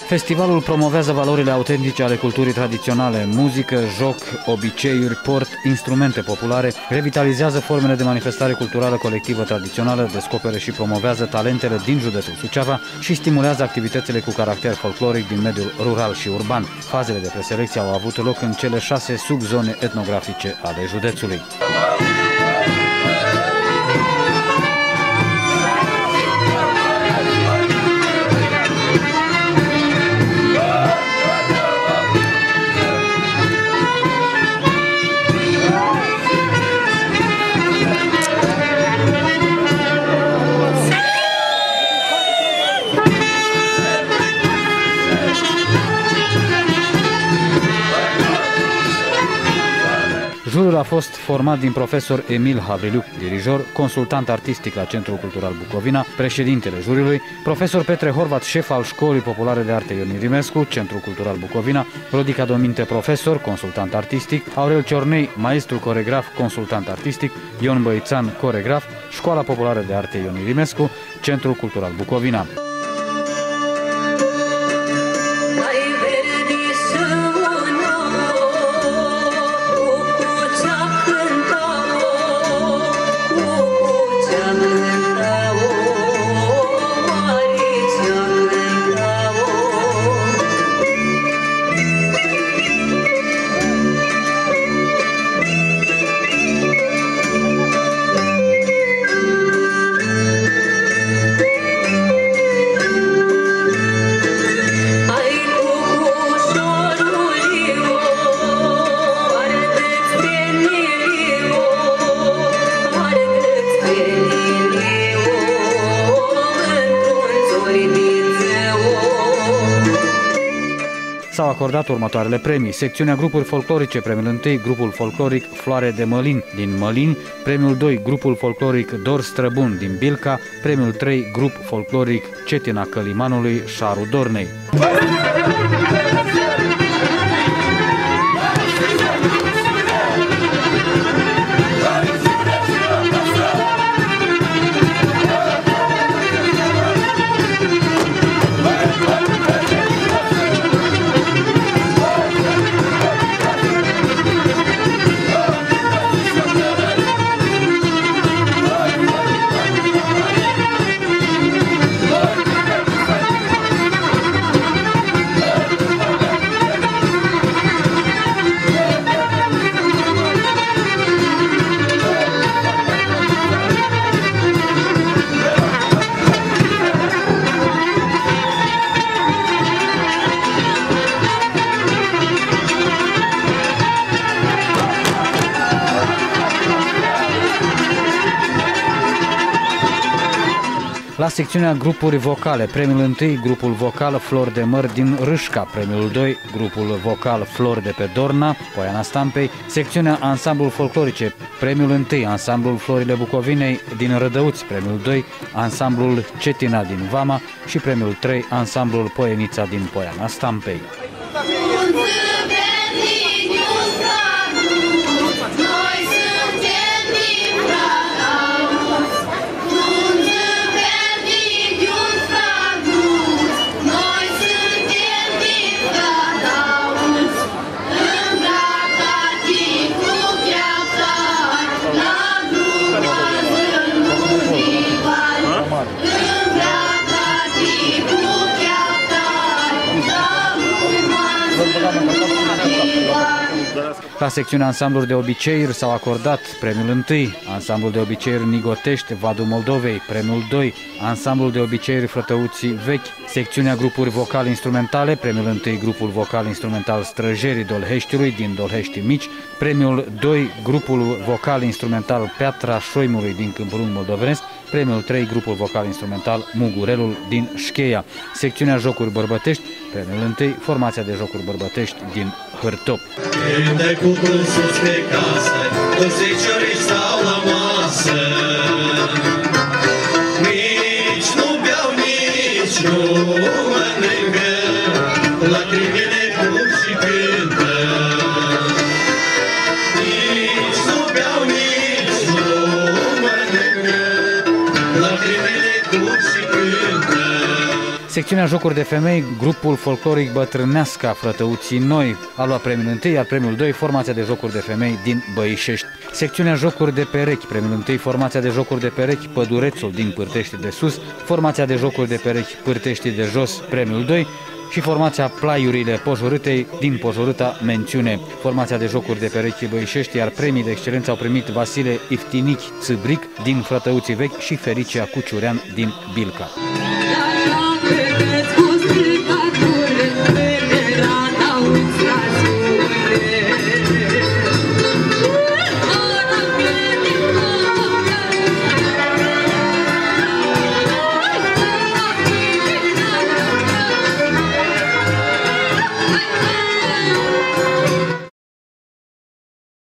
Festivalul promovează valorile autentice ale culturii tradiționale, muzică, joc, obiceiuri, port, instrumente populare, revitalizează formele de manifestare culturală colectivă tradițională, descoperă și promovează talentele din județul Suceava și stimulează activitățile cu caracter folcloric din mediul rural și urban. Fazele de preselecție au avut loc în cele 6 subzone etnografice ale județului. Jurul a fost format din profesor Emil Havriliuc, dirijor, consultant artistic la Centrul Cultural Bucovina, președintele juriului, profesor Petre Horvat, șef al Școlii Populare de Arte Ion Irimescu, Centrul Cultural Bucovina, Rodica Dominte, profesor, consultant artistic, Aurel Ciornei, maestru coregraf, consultant artistic, Ion Băițan, coregraf, Școala Populară de Arte Ion Irimescu, Centrul Cultural Bucovina. S-au acordat următoarele premii. Secțiunea grupuri folclorice, premiul 1, grupul folcloric Floare de Mălin din Mălin, premiul 2, grupul folcloric Dor Străbun din Bilca, premiul 3, grup folcloric Cetina Călimanului, Șaru Dornei. La secțiunea grupuri vocale, premiul 1, grupul vocal Flori de Măr din Râșca, premiul 2, grupul vocal Flori de pe Dorna, Poiana Stampei, secțiunea ansamblul folclorice, premiul 1, ansamblul Florile Bucovinei din Rădăuți, premiul 2, ansamblul Cetina din Vama și premiul 3, ansamblul Poienița din Poiana Stampei. La secțiunea ansambluri de obiceiuri s-au acordat premiul 1, ansamblul de obiceiuri Nigotești, Vadul Moldovei, premiul 2, ansamblul de obiceiuri Frătăuții Vechi, secțiunea grupuri vocal-instrumentale, premiul 1, grupul vocal-instrumental Străjerii Dolheștiului din Dolhești Mici, premiul 2, grupul vocal-instrumental Piatra Șoimului din Câmpul Moldovenesc, premiul 3, grupul vocal-instrumental Mugurelul din Șcheia, secțiunea jocuri bărbătești, premiul 1, formația de jocuri bărbătești din Hârtop. Cântă cu sus pe casă, toți feciorii stau la masă. Nici nu beau, nici nu mănâncă, lacrimile curg și cântă. Nici nu beau, nici nu mănâncă, lacrimile curg și cântă. Secțiunea jocuri de femei, grupul folcloric Bătrâneasca Frătăuții Noi a luat premiul 1, iar premiul 2, formația de jocuri de femei din Băișești. Secțiunea jocuri de perechi, premiul 1, formația de jocuri de perechi Pădurețul din Pârtești de Sus, formația de jocuri de perechi Pârtești de Jos, premiul 2, și formația Plaiurile Pojorâtei din Pojorâta, mențiune. Formația de jocuri de perechi Băișești, iar premii de excelență au primit Vasile Iftinichi Țâbric din Frătăuții Vechi și Fericia Cuciurean din Bilca.